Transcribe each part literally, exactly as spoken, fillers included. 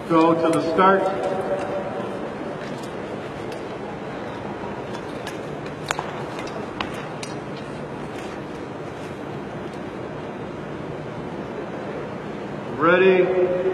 Go to the start. Ready.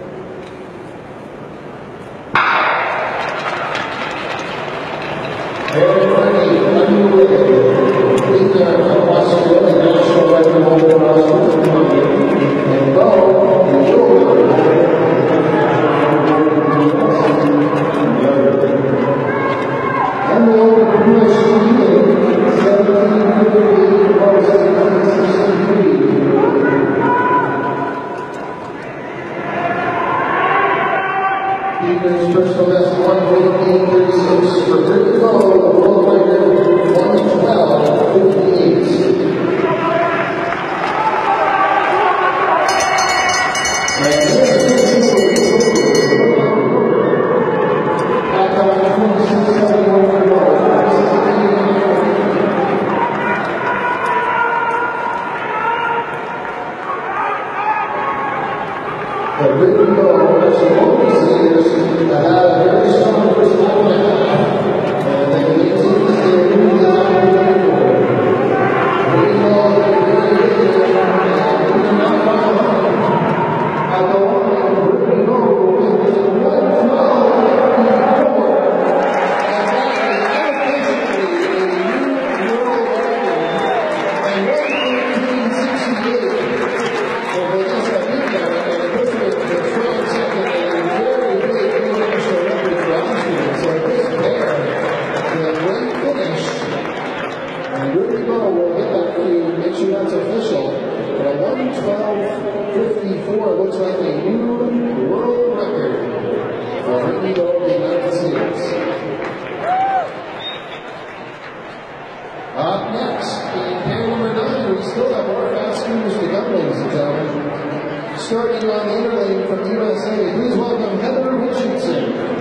Defense personal best one fifteen thirty-six for Brittany Bowe, the world record one twelve fifty-eight. But Brittany Bowe, as she always says, to have a very strong first half and a half, and they can continue to stay really high in the board. Brittany Bowe is very good, and they're not far behind. At the one, Brittany Bowe is one twelve fifty-four, and that is basically a new world record, and one thirteen sixty-eight for Vanessa Pica. That's official, but a one twelve fifty-four looks like a new world record for Brittany Bowe of the United States. Up next, in pair number nine, we still have more fast scooters to come, ladies and gentlemen. Starting on the inner lane from U S A, please welcome Heather Richardson.